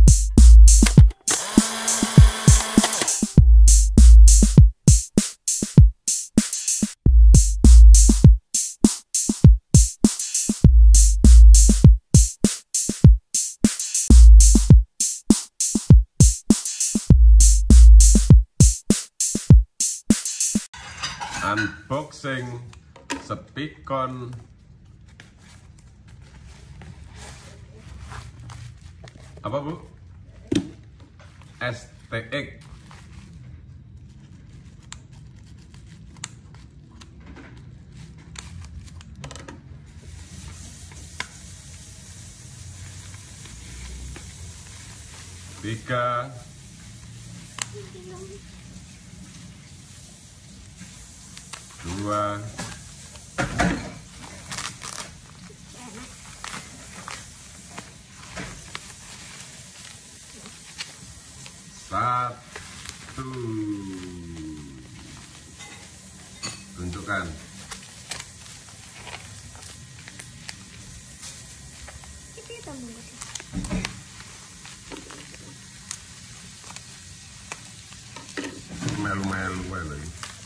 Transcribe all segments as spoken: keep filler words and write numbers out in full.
Unboxing Spicon apa Bu? S T X. Tiga dua satu, tunjukkan. Melu-melu lagi.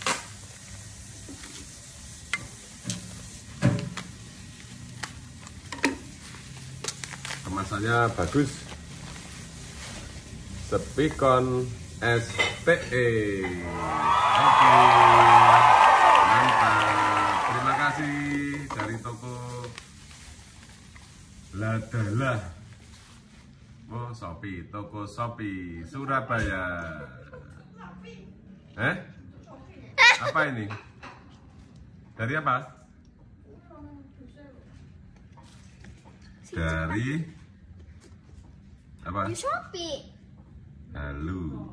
Kemasannya bagus. Spicon S T X. Oke, mantap. Terima kasih dari toko Ladalah. Oh, Shopee, toko Shopee Surabaya. Eh? Apa ini? Dari apa? Dari apa? Di Shopee. Halo.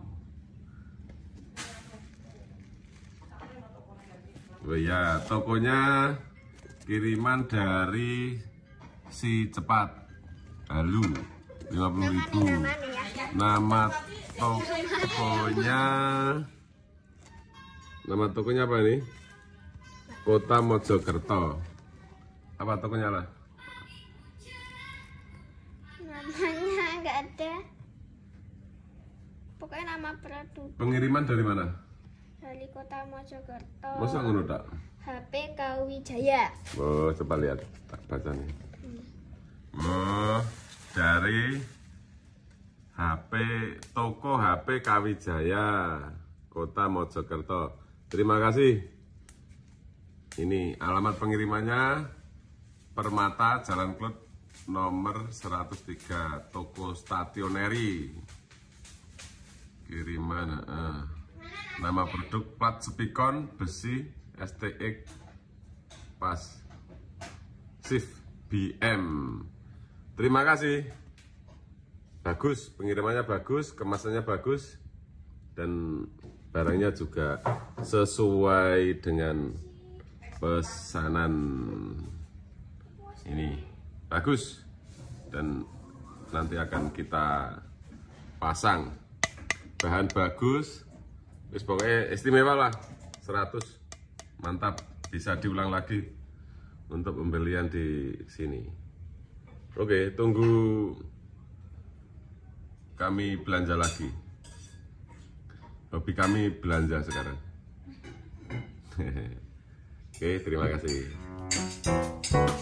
Oh ya, tokonya kiriman dari Si Cepat. Halo, lima puluh ribu. Nama tokonya, nama tokonya apa ini? Kota Mojokerto. Apa tokonya lah? Namanya nggak ada. Pokoknya nama produk. Pengiriman dari mana? Dari Kota Mojokerto. Masa ngono tak? H P Kawijaya. Oh, coba lihat, tak baca nih. Oh, dari H P toko H P Kawijaya, Kota Mojokerto. Terima kasih. Ini alamat pengirimannya Permata, Jalan Klut nomor seratus tiga, toko stationery. Kiriman, uh, nama produk plat Spicon besi S T X pas Shift B M. Terima kasih. Bagus, pengirimannya bagus, kemasannya bagus, dan barangnya juga sesuai dengan pesanan. Ini bagus, dan nanti akan kita pasang. Bahan bagus, wis pokoknya istimewa lah, seratus, mantap, bisa diulang lagi untuk pembelian di sini. Oke, tunggu kami belanja lagi. Hobi kami belanja sekarang. Oke, terima kasih.